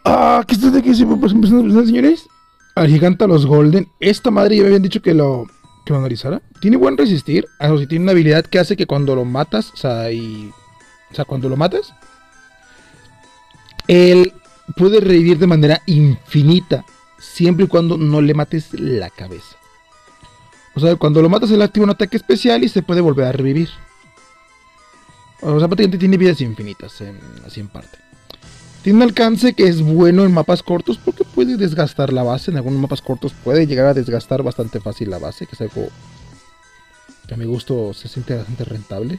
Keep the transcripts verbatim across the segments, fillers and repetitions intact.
Ah, ¿qué está de aquí? ¿Pues empezando a pensar, señores? Al gigante a los Golden. Esta madre ya me habían dicho que lo, que lo analizara. Tiene buen resistir. Eso sí, tiene una habilidad que hace que cuando lo matas, o sea, y, o sea, cuando lo matas, él puede revivir de manera infinita, siempre y cuando no le mates la cabeza. O sea, cuando lo matas, él activa un ataque especial y se puede volver a revivir. O sea, prácticamente tiene vidas infinitas, en, así en parte. Tiene un alcance que es bueno en mapas cortos porque puede desgastar la base. En algunos mapas cortos puede llegar a desgastar bastante fácil la base, que es algo que a mi gusto se siente bastante rentable.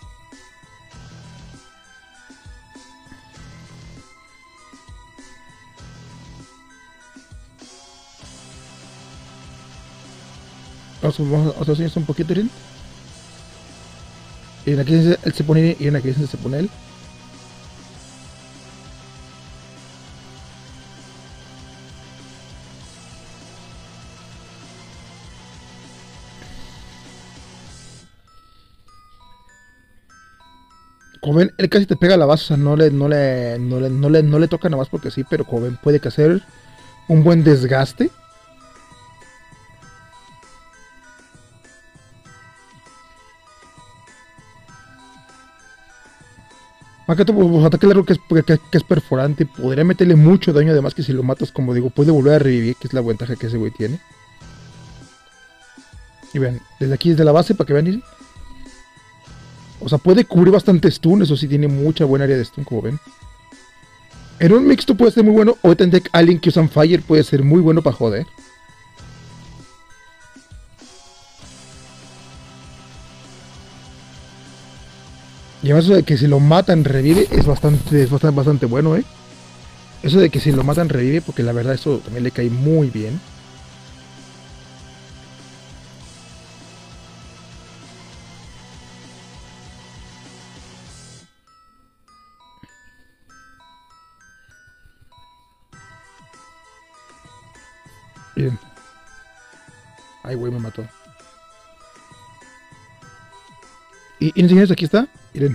Vamos, vamos, vamos a hacer esto un poquito, Irene. Y en aquí él se pone y en aquí se pone él. Como ven, él casi te pega a la base, o sea, no le, no le, no le, no le, no le toca nada más porque sí, pero como ven, puede que hacer un buen desgaste. Más que todo, pues, ataque largo que es, que, que es perforante, podría meterle mucho daño, además que si lo matas, como digo, puede volver a revivir, que es la ventaja que ese güey tiene. Y vean, desde aquí, desde la base, para que vean, ir. O sea, puede cubrir bastante stun, eso sí, tiene mucha buena área de stun, como ven. En un mixto puede ser muy bueno, o en deck Alien que usan Fire puede ser muy bueno para joder. Y además eso de que si lo matan revive es bastante, es bastante, bastante bueno, eh. Eso de que si lo matan revive, porque la verdad eso también le cae muy bien. Bien. Ay, güey, me mató. Y, y señores, aquí está. Miren.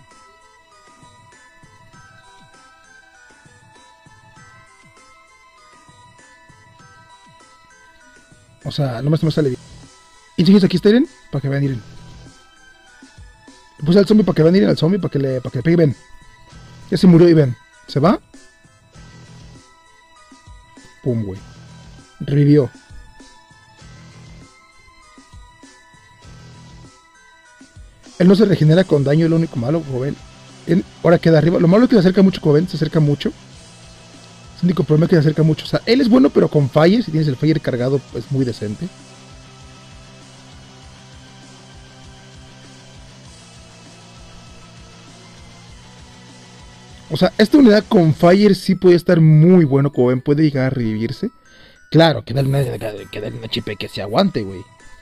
O sea, no me sale bien. Y señores, aquí está, miren. Para que vean, miren. Le puse al zombie para que vean, miren al zombie, para que le, para que le pegue, ven. Ya se murió y ven. ¿Se va? Pum, güey. Revivió. Él no se regenera con daño, es lo único malo, como ven. Él ahora queda arriba. Lo malo es que se acerca mucho, como ven, se acerca mucho. Es el único problema es que se acerca mucho. O sea, él es bueno, pero con fire, si tienes el fire cargado, pues muy decente. O sea, esta unidad con fire sí puede estar muy bueno, como ven, puede llegar a revivirse. Claro, que darle una, que darle una H P que se aguante, güey.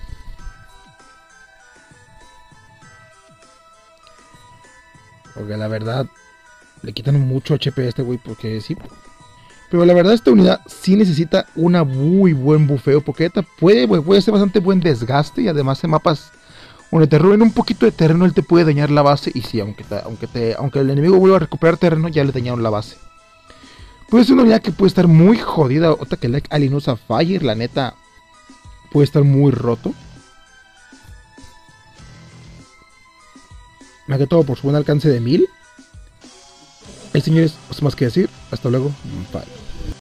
Porque la verdad, le quitan mucho H P a este güey, porque sí. Pero la verdad, esta unidad sí necesita una muy buen bufeo, porque esta puede, puede ser bastante buen desgaste y además en mapas donde te roben un poquito de terreno, él te puede dañar la base. Y sí, aunque, te, aunque, te, aunque el enemigo vuelva a recuperar terreno, ya le dañaron la base. Puede ser una unidad que puede estar muy jodida. Otra que like Alien usa Fire, la neta, puede estar muy roto. Más que todo por su buen alcance de mil. Hay señores, no más que decir. Hasta luego. Bye.